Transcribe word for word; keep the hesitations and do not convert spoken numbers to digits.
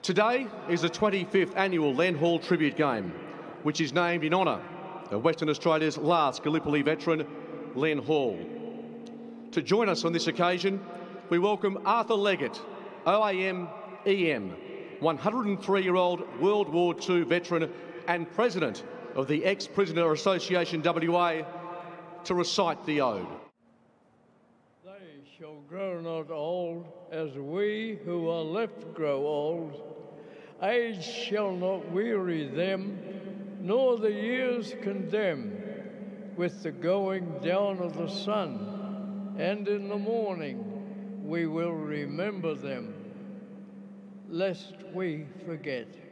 Today is the twenty-fifth annual Len Hall Tribute Game, which is named in honour of Western Australia's last Gallipoli veteran, Len Hall. To join us on this occasion, we welcome Arthur Leggett, O A M E M, one hundred three-year-old World War Two veteran and President of the Ex-Prisoner Association W A I, to recite the ode. They shall grow not old as we who are left grow old. Age shall not weary them, nor the years condemn. With the going down of the sun, and in the morning we will remember them, lest we forget.